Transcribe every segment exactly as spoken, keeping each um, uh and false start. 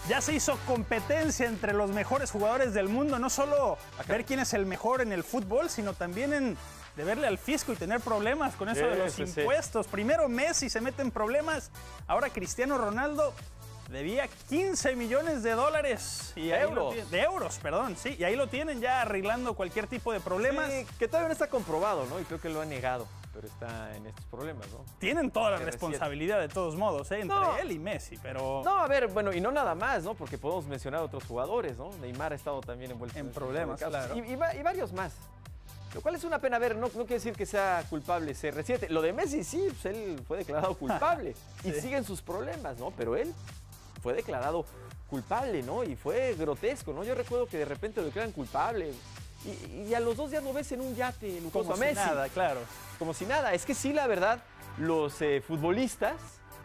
Ya se hizo competencia entre los mejores jugadores del mundo, no solo Acá. ver quién es el mejor en el fútbol, sino también en deberle al fisco y tener problemas con eso Sí, de los sí, sí. impuestos. Primero Messi se mete en problemas, ahora Cristiano Ronaldo debía quince millones de dólares. Y ahí lo Euros. tienen- de euros, perdón, sí. Y ahí lo tienen ya arreglando cualquier tipo de problemas. Sí, que todavía no está comprobado, ¿no? Y creo que lo ha negado, pero está en estos problemas, ¿no? Tienen toda la R siete. responsabilidad de todos modos, ¿eh? Entre No. él y Messi, pero No, a ver, bueno, y no nada más, ¿no? Porque podemos mencionar a otros jugadores, ¿no? Neymar ha estado también envuelto En este problemas, tipo de casos. claro. Y, y va- y varios más. Lo cual es una pena. A ver, no, no quiere decir que sea culpable C R siete. Lo de Messi sí, pues él fue declarado culpable. Y Sí. siguen sus problemas, ¿no? Pero él fue declarado culpable, ¿no? Y fue grotesco, ¿no? Yo recuerdo que de repente lo declaran culpable. Y, y a los dos días lo ves en un yate lujoso como a si Messi. nada, claro. Como si nada. Es que sí, la verdad, los eh, futbolistas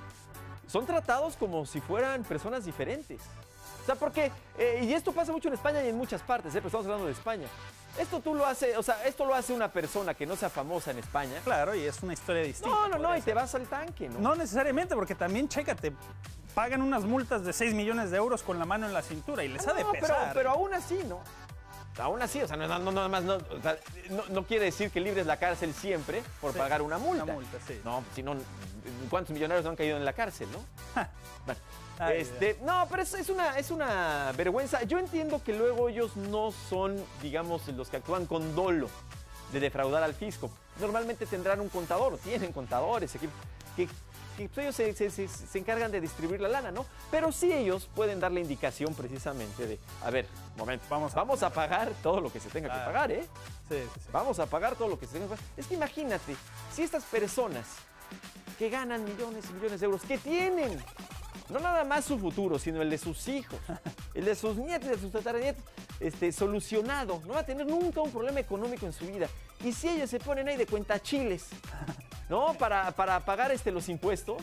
son tratados como si fueran personas diferentes. O sea, porque, eh, y esto pasa mucho en España y en muchas partes, ¿eh? Pero estamos hablando de España. Esto tú lo haces, o sea, esto lo hace una persona que no sea famosa en España. Claro, y es una historia distinta. No, no, no, podría y te ser. vas al tanque, ¿no? No necesariamente, porque también, chécate, pagan unas multas de seis millones de euros con la mano en la cintura y les ha de No, pesar. pero, pero aún así, ¿no? Aún así, o sea, no, no, no, nada más, no, o sea, no, no quiere decir que libres la cárcel siempre por Sí, pagar una multa. una multa, sí. No, si no, ¿cuántos millonarios no han caído en la cárcel, no? Bueno, Ay, este, no, pero es, es, una, es una vergüenza. Yo entiendo que luego ellos no son, digamos, los que actúan con dolo de defraudar al fisco. Normalmente tendrán un contador, o tienen contadores, equipos, que, que pues, ellos se, se- se- se encargan de distribuir la lana, ¿no? Pero sí ellos pueden dar la indicación precisamente de, a ver, momento, Vamos a- vamos a pagar todo lo que se tenga que Claro. pagar, ¿eh? Sí, sí, sí. Vamos a pagar todo lo que se tenga que pagar. Es que imagínate, si estas personas que ganan millones y millones de euros, que tienen no nada más su futuro, sino el de sus hijos, el de sus nietos, de sus tataranietos, este, solucionado, no va a tener nunca un problema económico en su vida. Y si ellos se ponen ahí de cuentachiles, ¿no? Para, para pagar este, los impuestos,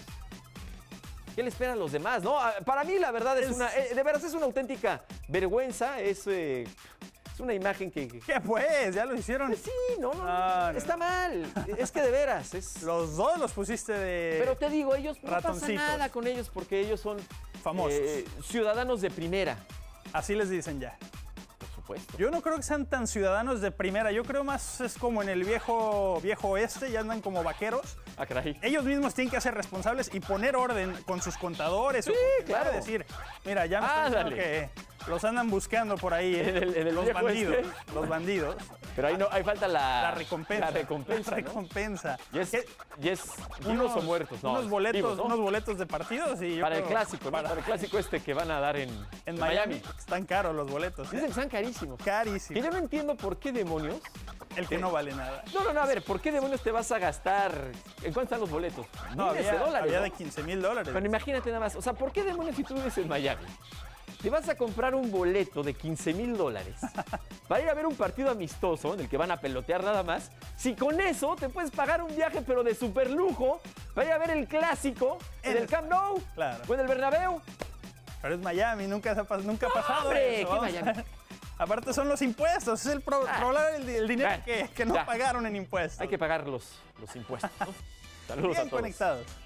¿qué le esperan a los demás, no? Ah, Para mí, la verdad, es, Es- una, eh, de veras, es una auténtica vergüenza, es, eh, es una imagen que... que- ¿Qué pues? ¿Ya lo hicieron? Sí, no, no, Ah, no. está mal. Es que de veras, es... Los dos los pusiste de... Pero te digo, ellos no pasa ratoncitos. nada con ellos porque ellos son Famosos. eh, ciudadanos de primera, Así les dicen ya. por supuesto. Yo no creo que sean tan ciudadanos de primera. Yo creo más es como en el viejo, viejo oeste, ya andan como vaqueros. Ah, caray. Ellos mismos tienen que ser responsables y poner orden con sus contadores. Sí, o con quien claro. vaya a decir, mira, ya me están diciendo Ándale. que los andan buscando por ahí, ¿eh? En el- en el los viejo bandidos. este. Los bandidos. Pero ahí no, ahí falta la, La recompensa. La recompensa, La ¿no? recompensa. Y es, ¿Qué? y es vivos o muertos, no. unos boletos, vivos, ¿no? unos boletos de partidos y yo Para el creo- clásico, ¿no? para, Para el clásico este que van a dar en, en Miami. Están caros los boletos. ¿eh? Dicen que están carísimos. Que Carísimo. yo no entiendo por qué demonios. El que no vale nada. No, no, no, a ver, ¿por qué demonios te vas a gastar? ¿En cuánto están los boletos? No, Miles había, de dólares. había ¿no? de quince mil dólares. Pero imagínate nada más, o sea, ¿por qué demonios si tú vives en Miami? Te vas a comprar un boleto de quince mil dólares para ir a ver un partido amistoso en el que van a pelotear nada más. Si con eso te puedes pagar un viaje, pero de super lujo, para ir a ver el clásico en, En el el- Camp Nou Claro. o en el Bernabéu. Pero es Miami, nunca, se ha, pas- nunca ha pasado hombre, eso. ¿qué vamos. Miami? Aparte son los impuestos, es el pro, Ah. problema el, el dinero Bueno, que, que no ya. pagaron en impuestos. Hay que pagar los, los impuestos, ¿no? Saludos Bien a todos. conectados.